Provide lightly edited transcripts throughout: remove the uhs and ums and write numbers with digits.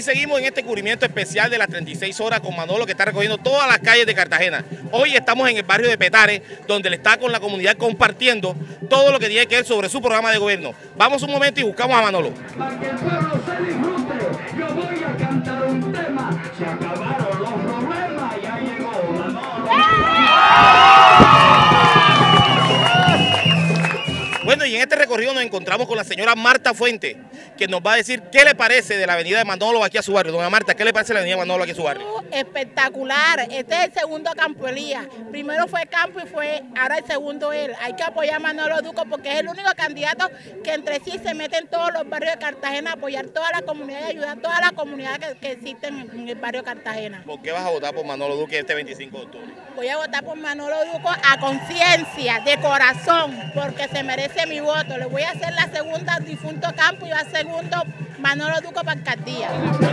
seguimos en este cubrimiento especial de las 36 horas con Manolo, que está recogiendo todas las calles de Cartagena. Hoy estamos en el barrio de Petare, donde él está con la comunidad compartiendo todo lo que tiene que ver sobre su programa de gobierno. Vamos un momento y buscamos a Manolo. Para que el pueblo se disfrute, yo voy a cantar un tema. Se acabaron los problemas, ya llegó Manolo. Bueno, y en este recorrido nos encontramos con la señora Marta Fuente, que nos va a decir qué le parece de la avenida de Manolo aquí a su barrio. Doña Marta, ¿qué le parece de la avenida de Manolo aquí a su barrio? Espectacular, este es el segundo Campo Elías. Primero fue Campo y ahora el segundo él. Hay que apoyar a Manolo Duco porque es el único candidato que entre sí se mete en todos los barrios de Cartagena, apoyar toda la comunidad y ayudar a toda la comunidad que existen en el barrio de Cartagena. ¿Por qué vas a votar por Manolo Duque este 25 de octubre? Voy a votar por Manolo Duco a conciencia, de corazón, porque se merece mi voto. Le voy a hacer la segunda difunto Campo y va segundo Manolo Duco para alcaldía.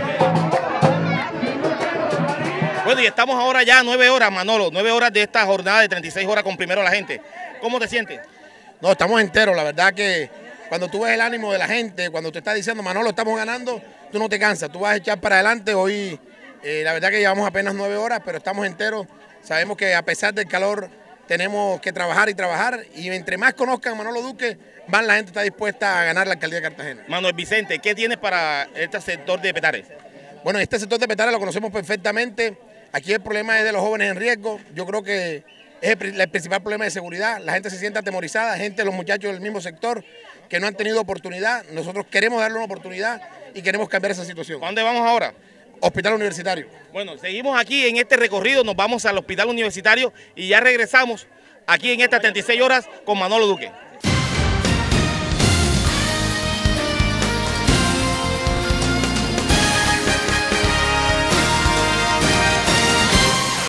Bueno, y estamos ahora ya a 9 horas, Manolo, 9 horas de esta jornada de 36 horas con Primero la Gente. ¿Cómo te sientes? No, estamos enteros, la verdad que cuando tú ves el ánimo de la gente, cuando te está diciendo, Manolo, estamos ganando, tú no te cansas, tú vas a echar para adelante. Hoy, la verdad que llevamos apenas 9 horas, pero estamos enteros. Sabemos que a pesar del calor tenemos que trabajar y trabajar, y entre más conozcan a Manolo Duque, más la gente está dispuesta a ganar la alcaldía de Cartagena. Manuel Vicente, ¿qué tienes para este sector de Petare? Bueno, este sector de Petare lo conocemos perfectamente. Aquí el problema es de los jóvenes en riesgo. Yo creo que es el principal problema de seguridad. La gente se siente atemorizada, los muchachos del mismo sector que no han tenido oportunidad. Nosotros queremos darle una oportunidad y queremos cambiar esa situación. ¿A dónde vamos ahora? Hospital Universitario. Bueno, seguimos aquí en este recorrido, nos vamos al Hospital Universitario y ya regresamos aquí en estas 36 horas con Manolo Duque.